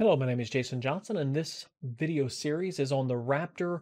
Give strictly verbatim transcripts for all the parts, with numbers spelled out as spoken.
Hello, my name is Jason Johnson, and this video series is on the Raptor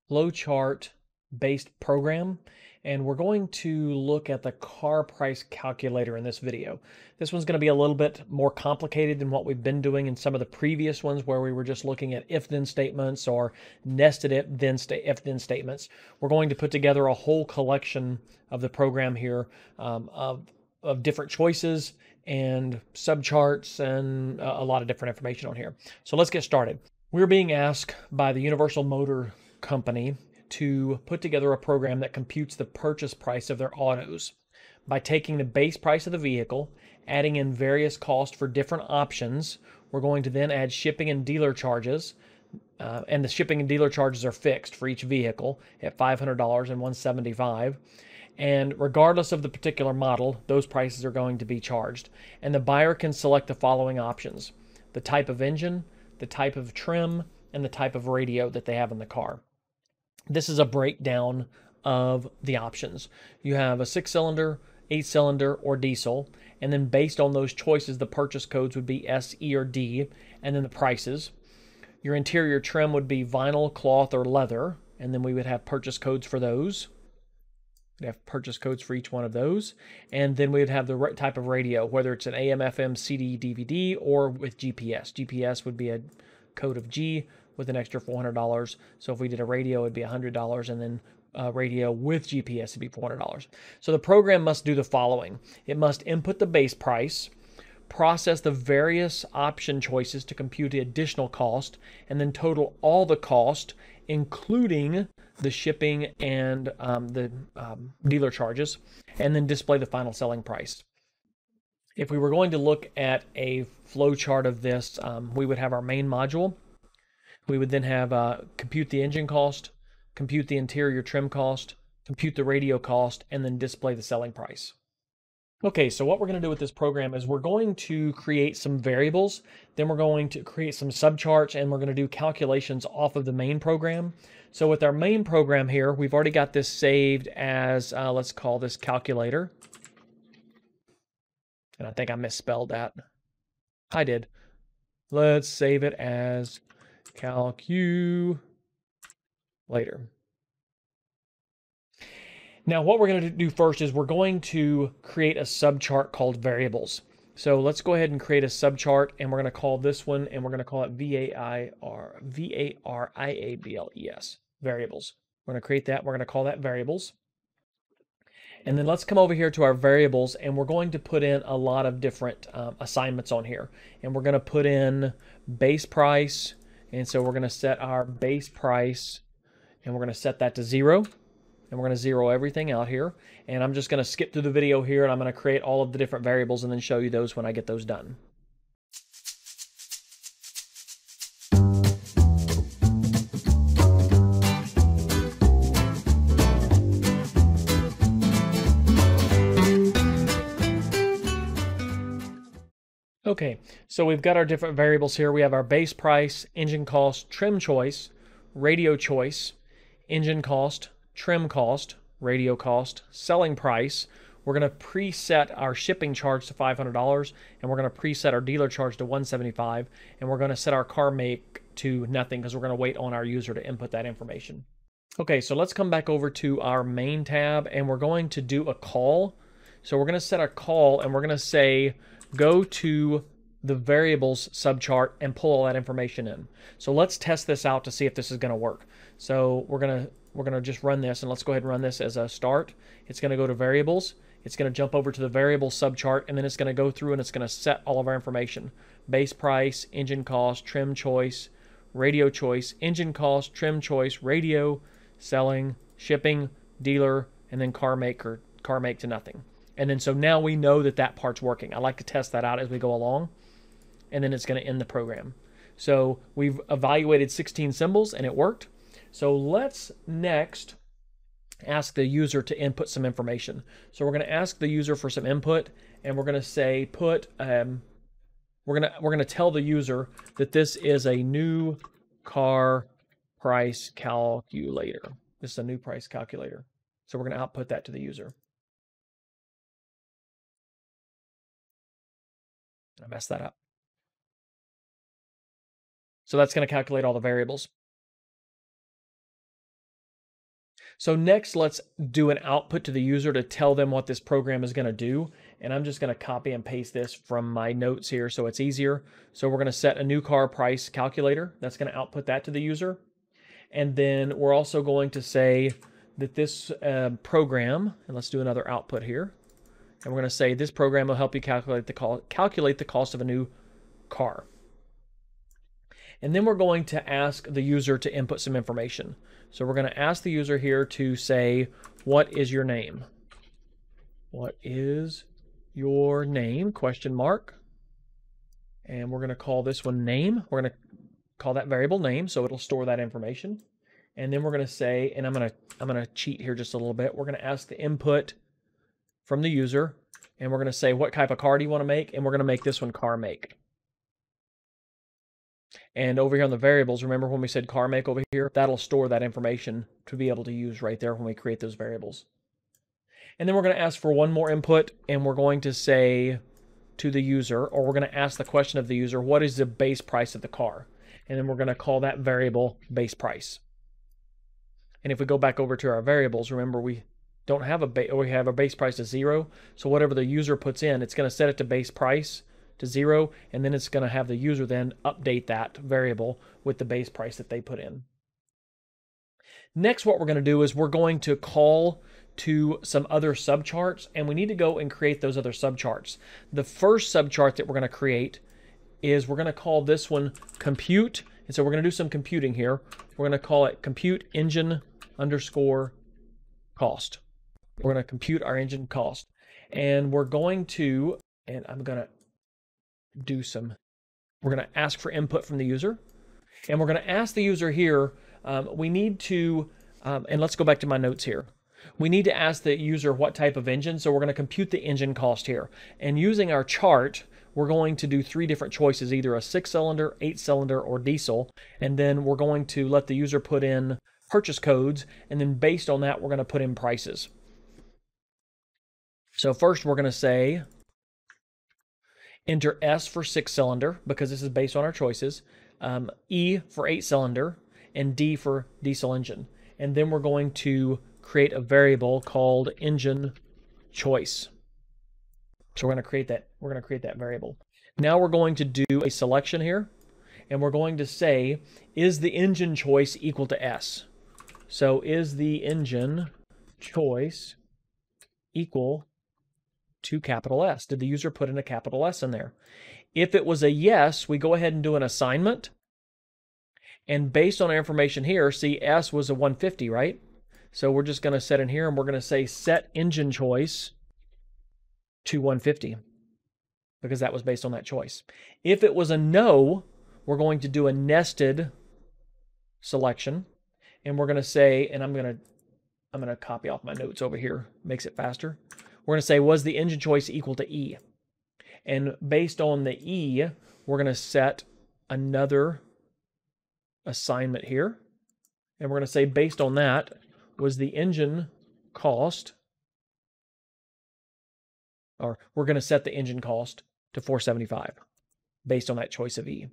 Flowchart-based program, and we're going to look at the car price calculator in this video. This one's going to be a little bit more complicated than what we've been doing in some of the previous ones where we were just looking at if-then statements or nested if-then sta if-then statements. We're going to put together a whole collection of the program here um, of, of different choices and subcharts and a lot of different information on here. So let's get started. We're being asked by the Universal Motor Company to put together a program that computes the purchase price of their autos by taking the base price of the vehicle, adding in various costs for different options. We're going to then add shipping and dealer charges, uh, and the shipping and dealer charges are fixed for each vehicle at five hundred dollars and one hundred seventy-five dollars. And regardless of the particular model, those prices are going to be charged. And the buyer can select the following options: the type of engine, the type of trim, and the type of radio that they have in the car. This is a breakdown of the options. You have a six-cylinder, eight-cylinder, or diesel, and then based on those choices, the purchase codes would be S, E, or D, and then the prices. Your interior trim would be vinyl, cloth, or leather, and then we would have purchase codes for those. We have purchase codes for each one of those, and then we would have the right type of radio, whether it's an A M, F M, C D, D V D, or with G P S. G P S would be a code of G with an extra four hundred dollars. So if we did a radio, it'd be one hundred dollars, and then uh, radio with G P S would be four hundred dollars. So the program must do the following: it must input the base price, process the various option choices to compute the additional cost, and then total all the cost, including the shipping and um, the um, dealer charges, and then display the final selling price. If we were going to look at a flow chart of this, um, we would have our main module. We would then have uh, compute the engine cost, compute the interior trim cost, compute the radio cost, and then display the selling price. Okay, so what we're going to do with this program is we're going to create some variables, then we're going to create some subcharts, and we're going to do calculations off of the main program. So with our main program here, we've already got this saved as, uh, let's call this calculator. And I think I misspelled that. I did. Let's save it as calculator. Now what we're going to do first is we're going to create a subchart called variables. So let's go ahead and create a subchart, and we're going to call this one, and we're going to call it V A I R V A R I A B L E S, variables. We're going to create that. We're going to call that variables. And then let's come over here to our variables, and we're going to put in a lot of different um, assignments on here. And we're going to put in base price, and so we're going to set our base price, and we're going to set that to zero. And we're going to zero everything out here. And I'm just going to skip through the video here, and I'm going to create all of the different variables and then show you those when I get those done. Okay, so we've got our different variables here. We have our base price, engine cost, trim choice, radio choice, engine cost, trim cost, radio cost, selling price. We're going to preset our shipping charge to five hundred dollars, and we're going to preset our dealer charge to one hundred seventy-five dollars, and we're going to set our car make to nothing because we're going to wait on our user to input that information. Okay, so let's come back over to our main tab, and we're going to do a call. So we're going to set a call, and we're going to say go to the variables subchart and pull all that information in. So let's test this out to see if this is going to work. So we're going to We're going to just run this, and let's go ahead and run this as a start. It's going to go to variables. It's going to jump over to the variable subchart, and then it's going to go through and it's going to set all of our information. Base price, engine cost, trim choice, radio choice, engine cost, trim choice, radio, selling, shipping, dealer, and then car make or car make to nothing. And then so now we know that that part's working. I like to test that out as we go along, and then it's going to end the program. So we've evaluated sixteen symbols, and it worked. So let's next ask the user to input some information. So we're going to ask the user for some input, and we're going to say put um, we're going to we're going to tell the user that this is a new car price calculator. This is a new price calculator. So we're going to output that to the user. I messed that up. So that's going to calculate all the variables. So next, let's do an output to the user to tell them what this program is going to do. And I'm just going to copy and paste this from my notes here so it's easier. So we're going to set a new car price calculator. That's going to output that to the user. And then we're also going to say that this uh, program, and let's do another output here. And we're going to say this program will help you calculate the, call, calculate the cost of a new car. And then we're going to ask the user to input some information. So we're going to ask the user here to say, what is your name? What is your name? Question mark. And we're going to call this one name. We're going to call that variable name, so it'll store that information. And then we're going to say, and I'm going to I'm going to cheat here just a little bit. We're going to ask the input from the user, and we're going to say, what type of car do you want to make? And we're going to make this one car make. And over here on the variables, remember when we said car make over here? That'll store that information to be able to use right there when we create those variables. And then we're going to ask for one more input, and we're going to say to the user, or we're going to ask the question of the user, what is the base price of the car? And then we're going to call that variable base price. And if we go back over to our variables, remember we don't have a base, we have a base price of zero. So whatever the user puts in, it's going to set it to base price to zero, and then it's going to have the user then update that variable with the base price that they put in. Next, what we're going to do is we're going to call to some other subcharts, and we need to go and create those other subcharts. The first subchart that we're going to create is we're going to call this one compute, and so we're going to do some computing here. We're going to call it compute engine underscore cost. We're going to compute our engine cost, and we're going to, and I'm going to do some, we're going to ask for input from the user, and we're going to ask the user here, um, we need to, um, and let's go back to my notes here. We need to ask the user what type of engine, so we're going to compute the engine cost here. And using our chart, we're going to do three different choices, either a six-cylinder, eight-cylinder, or diesel, and then we're going to let the user put in purchase codes, and then based on that, we're going to put in prices. So first, we're going to say, enter S for six-cylinder, because this is based on our choices, um, E for eight-cylinder, and D for diesel engine. And then we're going to create a variable called engine choice. So we're going to create that, we're going to create that variable. Now we're going to do a selection here, and we're going to say, is the engine choice equal to S? So is the engine choice equal to capital S? Did the user put in a capital S in there? If it was a yes, we go ahead and do an assignment. And based on our information here, see S was a one fifty, right? So we're just going to set in here, and we're going to say set engine choice to one fifty, because that was based on that choice. If it was a no, we're going to do a nested selection, and we're going to say, and I'm going to I'm going to copy off my notes over here, makes it faster. We're going to say, was the engine choice equal to E? And based on the E, we're going to set another assignment here, and we're going to say, based on that, was the engine cost, or we're going to set the engine cost to four seventy-five based on that choice of E.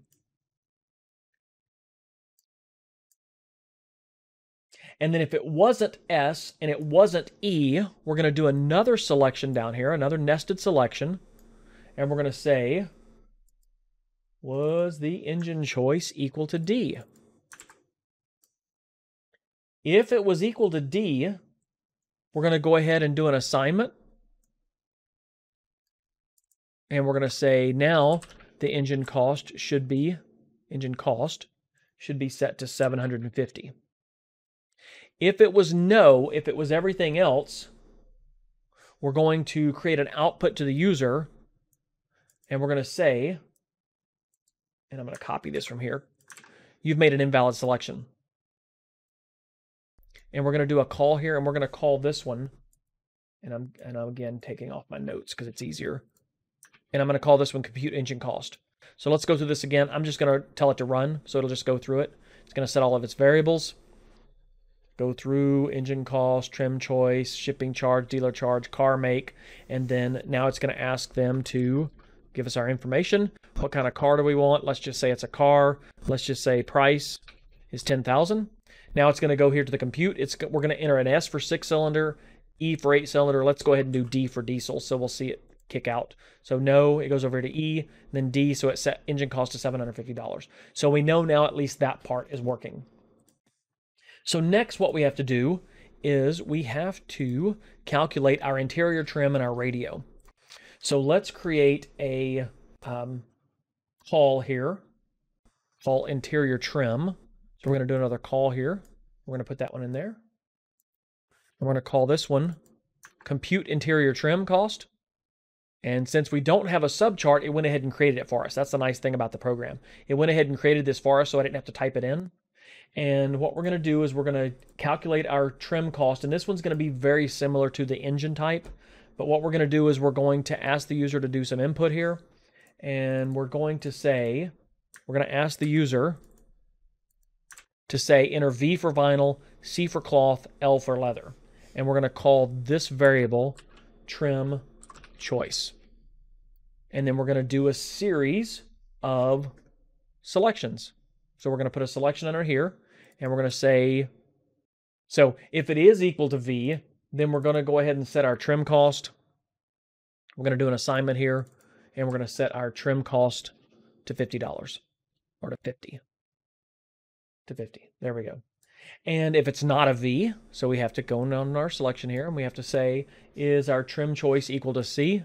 And then if it wasn't S and it wasn't E, we're going to do another selection down here, another nested selection, and we're going to say, was the engine choice equal to D? If it was equal to D, we're going to go ahead and do an assignment. And we're going to say now the engine cost should be, engine cost should be set to seven hundred fifty. If it was no, if it was everything else, we're going to create an output to the user, and we're going to say, and I'm going to copy this from here, you've made an invalid selection. And we're going to do a call here, and we're going to call this one, and I'm, and I'm again taking off my notes because it's easier. And I'm going to call this one compute engine cost. So let's go through this again. I'm just going to tell it to run, so it'll just go through it. It's going to set all of its variables, go through engine cost, trim choice, shipping charge, dealer charge, car make, and then now it's going to ask them to give us our information. What kind of car do we want? Let's just say it's a car. Let's just say price is ten thousand. Now it's going to go here to the compute. It's we're going to enter an S for six cylinder, E for eight cylinder. Let's go ahead and do D for diesel, so we'll see it kick out. So no, it goes over to E, then D, so it set engine cost to seven hundred fifty dollars. So we know now at least that part is working. So next what we have to do is we have to calculate our interior trim and our radio. So let's create a um, call here, call interior trim. So we're going to do another call here. We're going to put that one in there. We're going to call this one compute interior trim cost. And since we don't have a subchart, it went ahead and created it for us. That's the nice thing about the program. It went ahead and created this for us, so I didn't have to type it in. And what we're going to do is we're going to calculate our trim cost. And this one's going to be very similar to the engine type. But what we're going to do is we're going to ask the user to do some input here. And we're going to say, we're going to ask the user to say enter V for vinyl, C for cloth, L for leather. And we're going to call this variable trim choice. And then we're going to do a series of selections. So we're going to put a selection under here, and we're going to say, so if it is equal to V, then we're going to go ahead and set our trim cost. We're going to do an assignment here, and we're going to set our trim cost to fifty dollars, or to fifty. To fifty. There we go. And if it's not a V, so we have to go on our selection here, and we have to say, is our trim choice equal to C?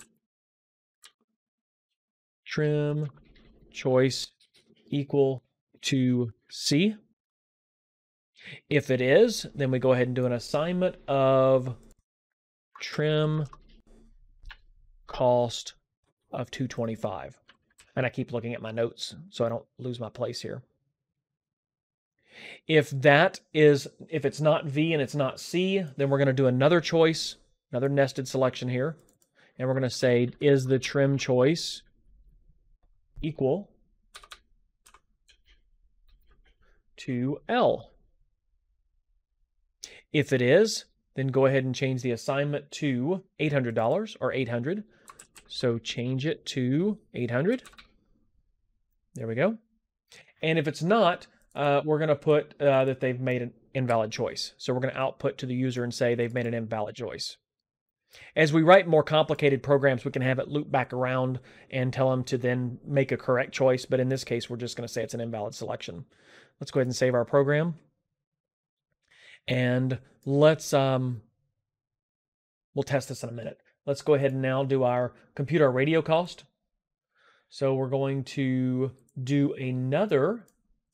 Trim choice equal to C. If it is, then we go ahead and do an assignment of trim cost of two twenty-five. And I keep looking at my notes so I don't lose my place here. If that is, if it's not V and it's not C, then we're going to do another choice, another nested selection here. And we're going to say, is the trim choice equal to L? If it is, then go ahead and change the assignment to eight hundred dollars or eight hundred. So change it to eight hundred. There we go. And if it's not, uh, we're going to put uh, that they've made an invalid choice. So we're going to output to the user and say they've made an invalid choice. As we write more complicated programs, we can have it loop back around and tell them to then make a correct choice. But in this case, we're just going to say it's an invalid selection. Let's go ahead and save our program. And let's, um, we'll test this in a minute. Let's go ahead and now do our compute our radio cost. So we're going to do another,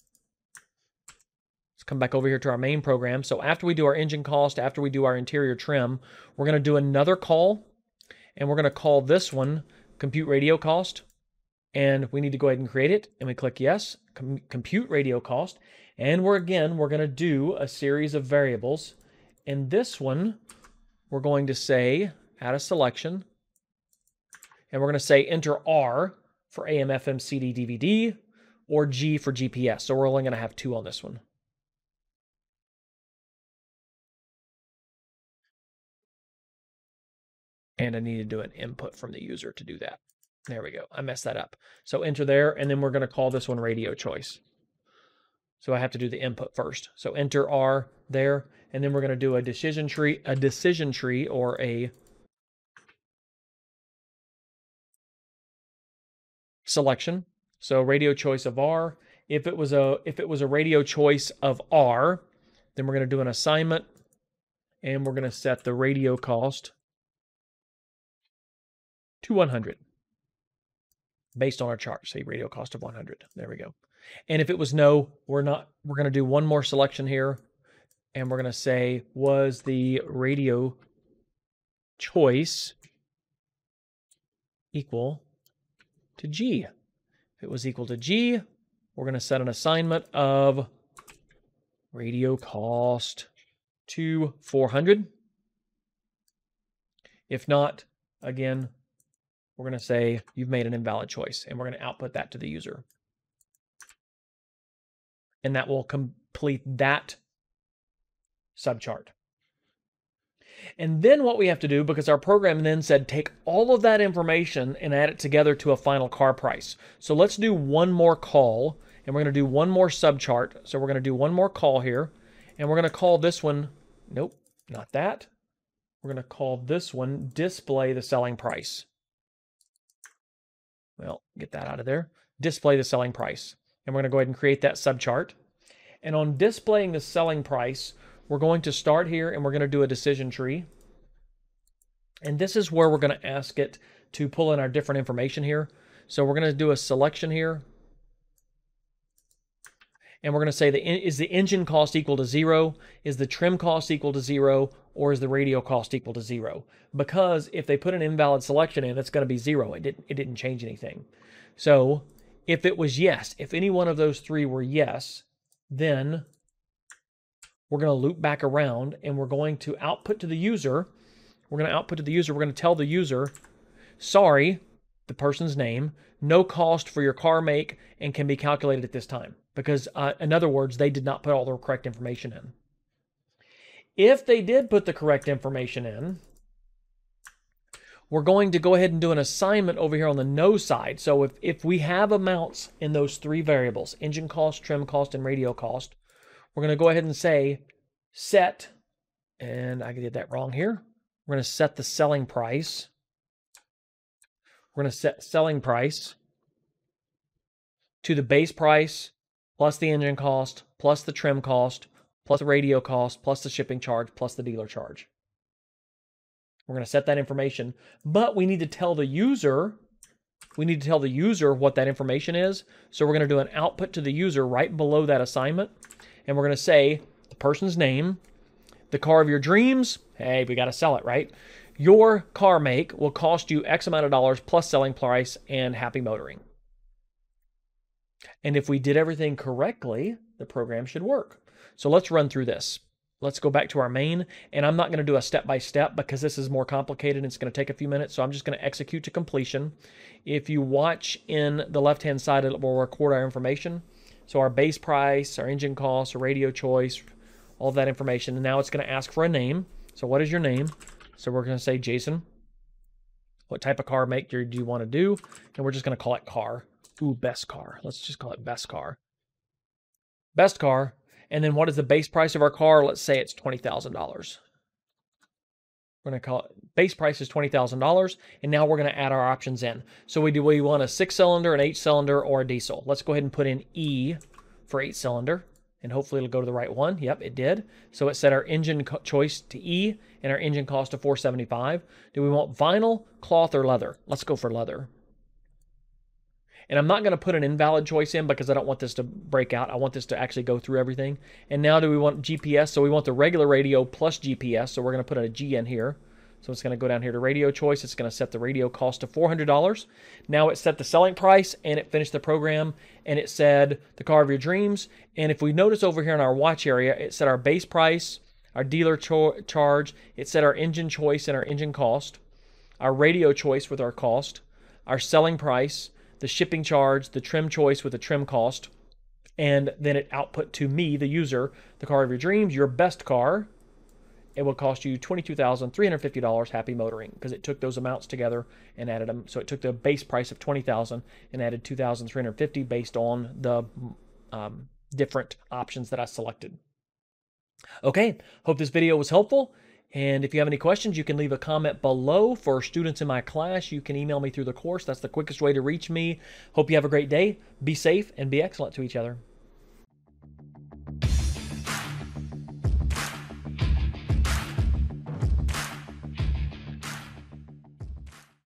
let's come back over here to our main program. So after we do our engine cost, after we do our interior trim, we're going to do another call, and we're going to call this one compute radio cost. And we need to go ahead and create it, and we click yes, com compute radio cost. And we're again, we're going to do a series of variables. In this one, we're going to say add a selection, and we're going to say enter R for A M, F M, C D, D V D, or G for G P S. So we're only going to have two on this one. And I need to do an input from the user to do that. There we go. I messed that up. So enter there, and then we're going to call this one radio choice. So I have to do the input first. So enter R there, and then we're going to do a decision tree, a decision tree, or a selection. So radio choice of R. If it was a if it was a radio choice of R, then we're going to do an assignment, and we're going to set the radio cost to one hundred based on our chart. Say radio cost of one hundred. There we go. And if it was no, we're not. We're going to do one more selection here, and we're going to say was the radio choice equal to G. If it was equal to G, we're going to set an assignment of radio cost to four hundred. If not, again, we're going to say you've made an invalid choice, and we're going to output that to the user. And that will complete that subchart. And then what we have to do, because our program then said take all of that information and add it together to a final car price. So let's do one more call, and we're going to do one more subchart. So we're going to do one more call here, and we're going to call this one, nope, not that. We're going to call this one display the selling price. Well, get that out of there. Display the selling price. And we're going to go ahead and create that subchart. And on displaying the selling price, we're going to start here and we're going to do a decision tree. And this is where we're going to ask it to pull in our different information here. So we're going to do a selection here. And we're going to say, the, is the engine cost equal to zero? Is the trim cost equal to zero? Or is the radio cost equal to zero? Because if they put an invalid selection in, it's going to be zero. It didn't, it didn't change anything. So if it was yes, if any one of those three were yes, then we're going to loop back around and we're going to output to the user. We're going to output to the user. We're going to tell the user, sorry, the person's name, no cost for your car make and can be calculated at this time. Because uh, in other words, they did not put all the correct information in. If they did put the correct information in, we're going to go ahead and do an assignment over here on the no side. So if, if we have amounts in those three variables, engine cost, trim cost, and radio cost, we're going to go ahead and say set, and I did that wrong here. We're going to set the selling price. We're going to set selling price to the base price plus the engine cost plus the trim cost plus the radio cost plus the shipping charge plus the dealer charge. We're going to set that information, but we need to tell the user, we need to tell the user what that information is. So we're going to do an output to the user right below that assignment. And we're going to say the person's name, the car of your dreams. Hey, we got to sell it, right? Your car make will cost you X amount of dollars plus selling price and happy motoring. And if we did everything correctly, the program should work. So let's run through this. Let's go back to our main, and I'm not going to do a step-by-step because this is more complicated and it's going to take a few minutes, so I'm just going to execute to completion. If you watch in the left-hand side, it will record our information. So our base price, our engine cost, our radio choice, all of that information. And now it's going to ask for a name. So what is your name? So we're going to say Jason. What type of car make do you want to do? And we're just going to call it car. Ooh, best car. Let's just call it best car. Best car. And then what is the base price of our car? Let's say it's twenty thousand dollars. We're going to call it, base price is twenty thousand dollars. And now we're going to add our options in. So we do we want a six cylinder, an eight cylinder, or a diesel. Let's go ahead and put in E for eight cylinder. And hopefully it'll go to the right one. Yep, it did. So it set our engine choice to E and our engine cost to four seventy-five. Do we want vinyl, cloth, or leather? Let's go for leather. And I'm not going to put an invalid choice in because I don't want this to break out. I want this to actually go through everything. And now do we want G P S? So we want the regular radio plus G P S. So we're going to put a G in here. So it's going to go down here to radio choice. It's going to set the radio cost to four hundred dollars. Now it set the selling price and it finished the program and it said the car of your dreams. And if we notice over here in our watch area, it set our base price, our dealer charge, it set our engine choice and our engine cost, our radio choice with our cost, our selling price, the shipping charge, the trim choice with the trim cost, and then it output to me, the user, the car of your dreams, your best car. It will cost you twenty-two thousand three hundred fifty dollars happy motoring because it took those amounts together and added them. So it took the base price of twenty thousand dollars and added two thousand three hundred fifty dollars based on the um, different options that I selected. Okay, hope this video was helpful. And if you have any questions, you can leave a comment below. For students in my class, you can email me through the course. That's the quickest way to reach me. Hope you have a great day. Be safe and be excellent to each other.